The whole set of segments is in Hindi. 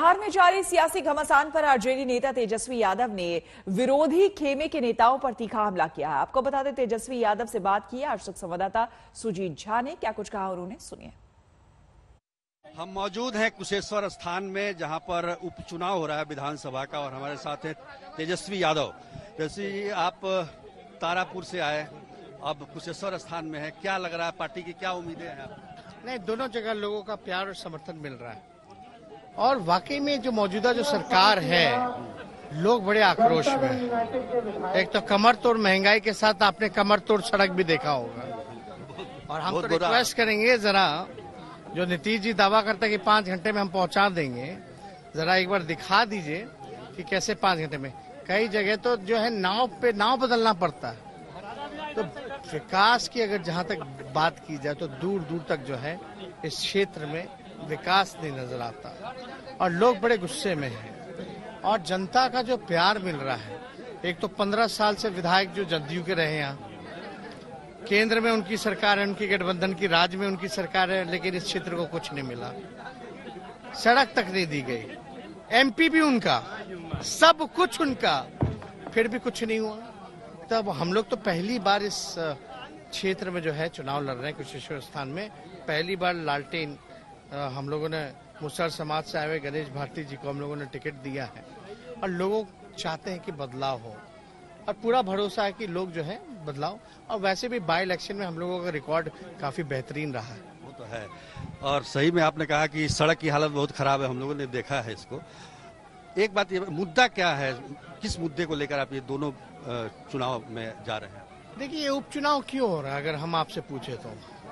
बिहार में जारी सियासी घमासान पर आरजेडी नेता तेजस्वी यादव ने विरोधी खेमे के नेताओं पर तीखा हमला किया है। आपको बता दें, तेजस्वी यादव से बात की आज तक संवाददाता सुजीत झा ने। क्या कुछ कहा उन्होंने, सुनिए। हम मौजूद हैं कुशेश्वर स्थान में, जहां पर उपचुनाव हो रहा है विधानसभा का, और हमारे साथ हैं तेजस्वी यादव। तेजस्वी, आप तारापुर से आए, अब कुशेश्वर स्थान में है, क्या लग रहा है, पार्टी की क्या उम्मीदें हैं? नहीं, दोनों जगह लोगों का प्यार और समर्थन मिल रहा है और वाकई में जो मौजूदा जो सरकार है, लोग बड़े आक्रोश में हैं। एक तो कमर तोड़ महंगाई के साथ आपने कमर तोड़ सड़क भी देखा होगा, और हम तो रिक्वेस्ट करेंगे, जरा जो नीतीश जी दावा करते हैं कि 5 घंटे में हम पहुंचा देंगे, जरा एक बार दिखा दीजिए कि कैसे 5 घंटे में। कई जगह तो जो है नाव पे नाव बदलना पड़ता है। तो विकास की अगर जहां तक बात की जाए तो दूर दूर तक जो है इस क्षेत्र में विकास नहीं नजर आता और लोग बड़े गुस्से में हैं। और जनता का जो प्यार मिल रहा है, एक तो 15 साल से विधायक जो जदयू के रहे, यहाँ केंद्र में उनकी सरकार है, उनकी गठबंधन की, राज्य में उनकी सरकार है, लेकिन इस क्षेत्र को कुछ नहीं मिला, सड़क तक नहीं दी गई, एमपी भी उनका, सब कुछ उनका, फिर भी कुछ नहीं हुआ। तब हम लोग तो पहली बार इस क्षेत्र में जो है चुनाव लड़ रहे हैं, कुशेश्वर स्थान में पहली बार लालटेन हम लोगों ने मुसहर समाज से आए हुए गणेश भारती जी को हम लोगों ने टिकट दिया है और लोग चाहते हैं कि बदलाव हो और पूरा भरोसा है कि लोग जो है बदलाव। और वैसे भी बाई इलेक्शन में हम लोगों का रिकॉर्ड काफी बेहतरीन रहा है। वो तो है, और सही में आपने कहा कि सड़क की हालत बहुत खराब है, हम लोगों ने देखा है इसको। एक बात, ये मुद्दा क्या है, किस मुद्दे को लेकर आप ये दोनों चुनाव में जा रहे हैं? देखिए, ये उपचुनाव क्यों हो रहा है, अगर हम आपसे पूछे तो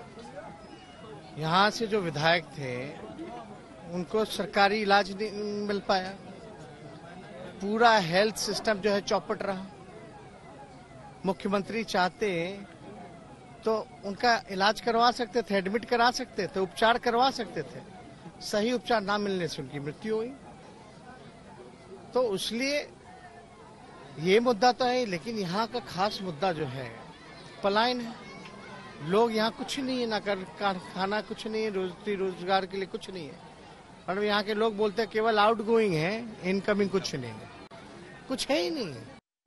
यहाँ से जो विधायक थे उनको सरकारी इलाज नहीं मिल पाया, पूरा हेल्थ सिस्टम जो है चौपट रहा। मुख्यमंत्री चाहते तो उनका इलाज करवा सकते थे, एडमिट करा सकते थे, उपचार करवा सकते थे, सही उपचार ना मिलने से उनकी मृत्यु हुई। तो इसलिए ये मुद्दा तो है, लेकिन यहाँ का खास मुद्दा जो है पलायन है। लोग यहाँ कुछ नहीं है, ना खाना कुछ नहीं है, रोजगार के लिए कुछ नहीं है। और यहाँ के लोग बोलते हैं केवल आउट गोइंग है, इनकमिंग कुछ नहीं है, कुछ है ही नहीं है।